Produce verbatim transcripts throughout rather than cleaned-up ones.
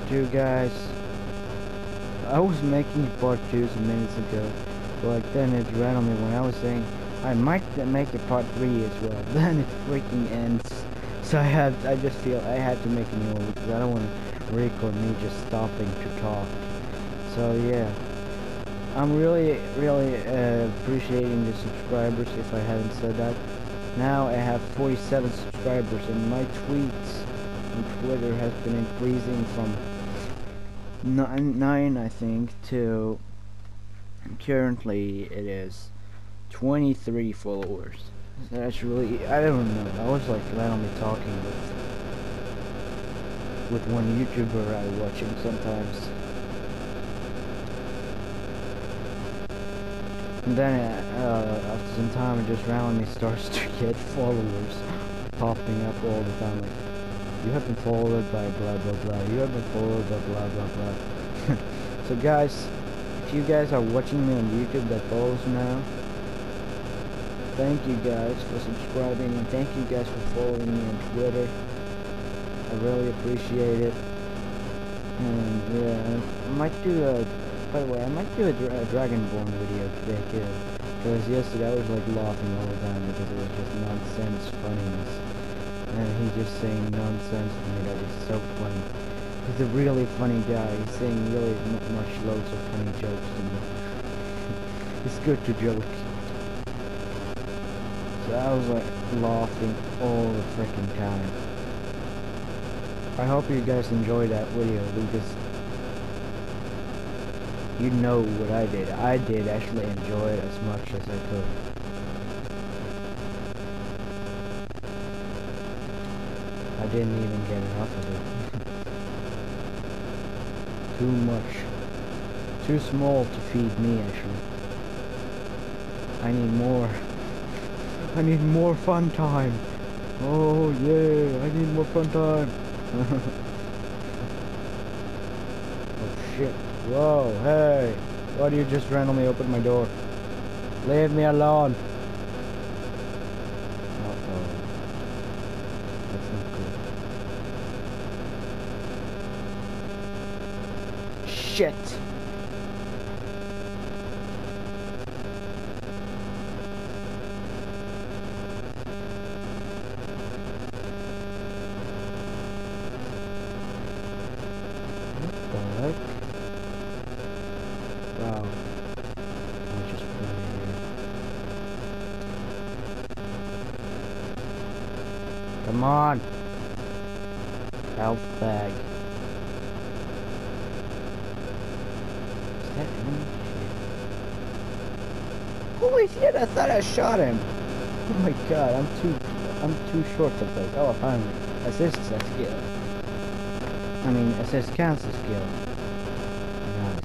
two, guys. I was making part two some minutes ago, but like then it ran on me when I was saying I might make a part three as well. Then it freaking ends. So I had, I just feel I had to make a new one because I don't want to record me just stopping to talk. So yeah, I'm really, really uh, appreciating the subscribers. If I haven't said that, now I have forty-seven subscribers, and my tweets on Twitter has been increasing from nine, nine I think, to currently it is twenty-three followers. That's really, I don't know, I was like randomly talking with with one YouTuber I watching sometimes, and then uh, after some time it just randomly starts to get followers popping up all the time, like, you have been followed by blah blah blah, you have been followed by blah blah blah. So guys, if you guys are watching me on YouTube that follows now, thank you guys for subscribing, and thank you guys for following me on Twitter. I really appreciate it. And yeah, I might do a, by the way, I might do a, dra a Dragonborn video today too. Because yesterday I was like laughing all the time because it was just nonsense funniness. And he just saying nonsense to me that is so funny. He's a really funny guy. He's saying really m much loads of funny jokes to me. It's good to joke. So I was like laughing all the freaking time. I hope you guys enjoyed that video because you know what I did. I did actually enjoy it as much as I could. I didn't even get enough of it. Too much. Too small to feed me, actually. I need more. I need more fun time. Oh yeah, I need more fun time. Oh shit. Whoa, hey. Why do you just randomly open my door? Leave me alone. Uh-oh. That's not good. Shit. Wow. I'll just put it here. Come on! Health bag. Is that enemy shit? Holy shit, I thought I shot him! Oh my god, I'm too I'm too short for that. Oh, finally. Assist that skill. I mean, assist cancel skill. Nice.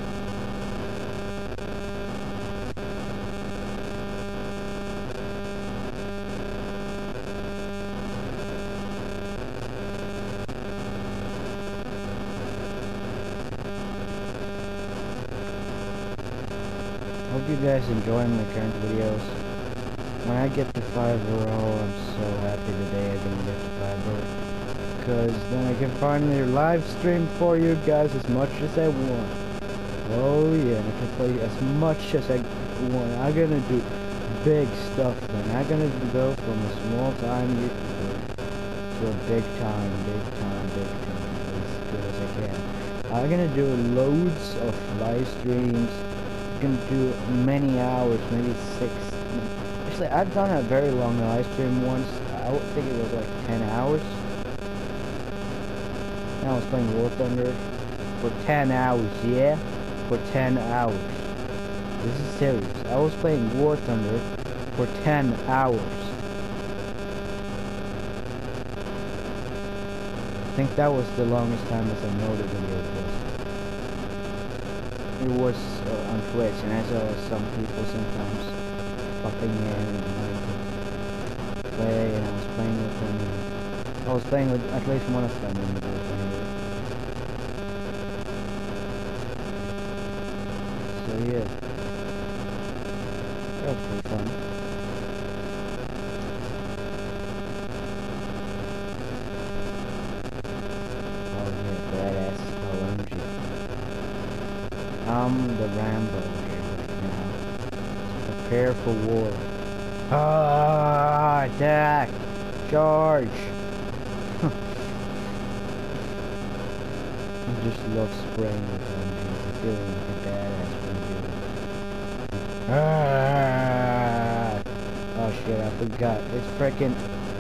Hope you guys enjoy my current videos. When I get to five row, I'm so happy today I'm gonna get to five row. Because then I can finally live stream for you guys as much as I want. Oh yeah, and I can play as much as I want. I'm gonna do big stuff then. I'm gonna go from a small time YouTuber to a big time, big time, big time, as good as I can. I'm gonna do loads of live streams. I'm gonna do many hours, maybe six. Actually, I've done a very long live stream once. I would think it was like ten hours. I was playing War Thunder for ten hours, yeah? For ten hours. This is serious. I was playing War Thunder for ten hours. I think that was the longest time as I know the video was. It was uh, on Twitch, and I saw some people sometimes popping in and wanting to play, and I was playing with them. And I was playing with at least one of them in the whole thing. So yeah, that was pretty fun. Oh yeah, badass. I'm the Rambo here right now. Prepare for war. Ah, attack! Charge! I just love spraying with zombies. I'm feeling like a badass when I do it. Ah! Oh shit, I forgot. It's frickin'...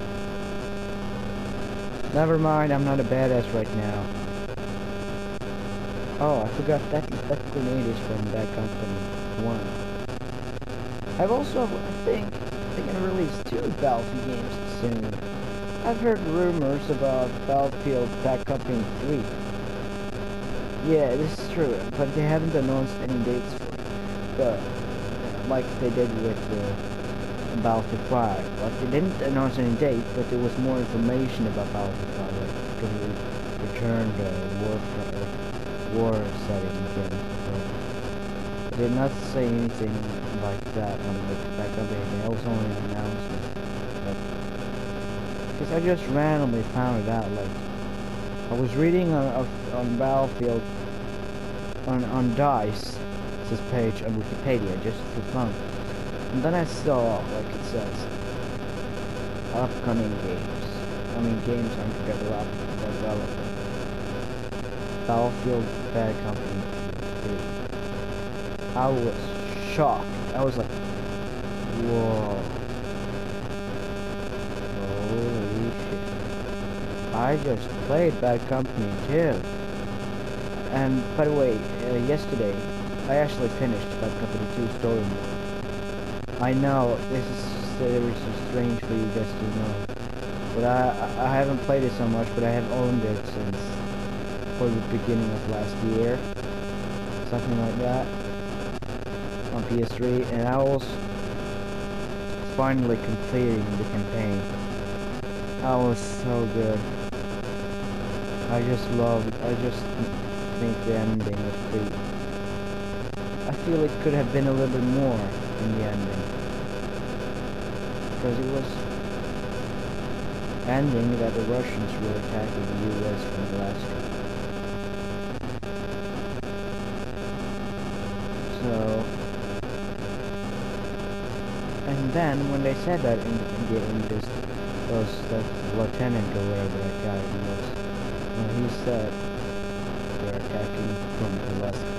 Never mind, I'm not a badass right now. Oh, I forgot that that grenade is from Bad Company one. I've also, I think, they're gonna release two Battlefield games soon. I've heard rumors about Battlefield Bad Company three. Yeah, this is true, but they haven't announced any dates for it. But, like they did with uh, Battlefield five. Like, they didn't announce any date, but there was more information about Battlefield five. Like, it's gonna re return the war, uh, war setting again. But they did not say anything like that on the Bad Company. It was only an announcement. But, because I just randomly found it out, like, I was reading on, on Battlefield, on, on DICE, this page on Wikipedia, just for fun. And then I saw, like it says, upcoming games. I mean, games under development. development. Battlefield Bad Company three. I was shocked. I was like, whoa. Holy shit. I just played Bad Company two. And by the way, uh, yesterday I actually finished Bad Company two story mode. I know this is very strange for you guys to know, but I I haven't played it so much, but I have owned it since for the beginning of last year, something like that, on P S three, and I was finally completing the campaign. That was so good. I just love it. I just think the ending was great. I feel it could have been a little bit more in the ending, because it was ending that the Russians were attacking the U S from Alaska. So, and then when they said that in, in, the, in this, those, that lieutenant or whatever that guy was, when he said they're attacking from Alaska,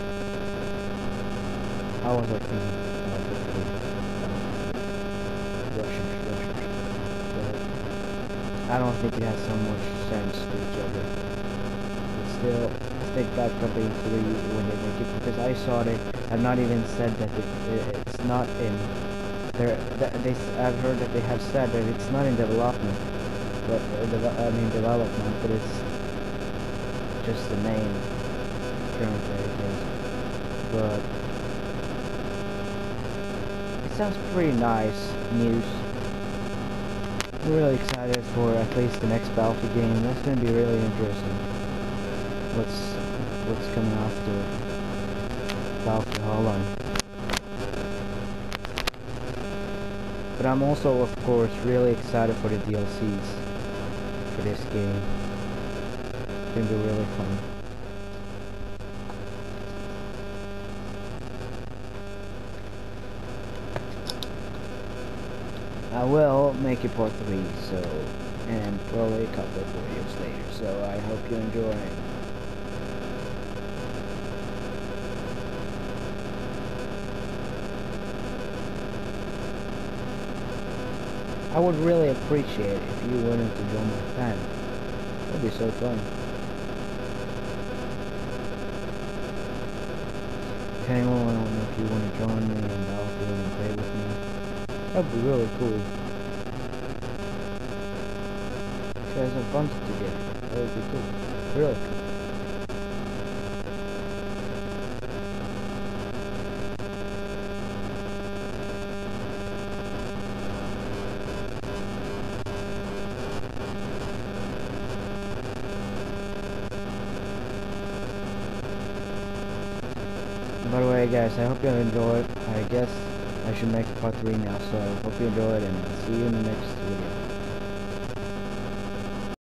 I was like thinking, uh, hopefully, uh, Russians, Russians, but I don't think it has so much sense to each other. But still, I think Bad Company three, when they make it, because I saw it, I've not even said that it, it, it's not in, there. They, I've heard that they have said that it's not in development, but, uh, de I mean development, but it's just the name, currently, I guess. But, it sounds pretty nice news. I'm really excited for at least the next Battlefield game. That's going to be really interesting. What's what's coming after Battlefield Hardline. But I'm also, of course, really excited for the D L Cs for this game. It's going to be really fun. I will make it part three, so, and probably a couple of videos later, so I hope you enjoy. I would really appreciate it if you wanted to join my family. That would be so fun. If anyone, I don't know if you want to join me in Battlefield and play with me. That would be really cool. You guys have fun together. That would be cool. Really cool. By the way, guys, I hope you enjoyed. I guess I should make part three now, so hope you enjoyed, and I'll see you in the next video.